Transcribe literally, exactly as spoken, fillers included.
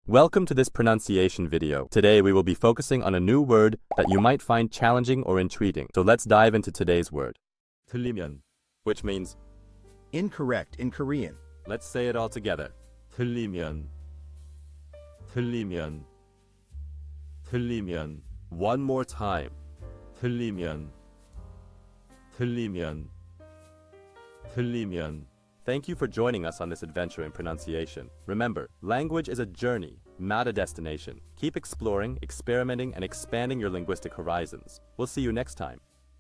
Welcome to this pronunciation video. Today we will be focusing on a new word that you might find challenging or intriguing. So let's dive into today's word. teulrimyeon, which means incorrect in Korean. Let's say it all together. teulrimyeon, teulrimyeon, teulrimyeon. One more time. teulrimyeon, teulrimyeon, teulrimyeon. Thank you for joining us on this adventure in pronunciation. Remember, language is a journey, not a destination. Keep exploring, experimenting, and expanding your linguistic horizons. We'll see you next time.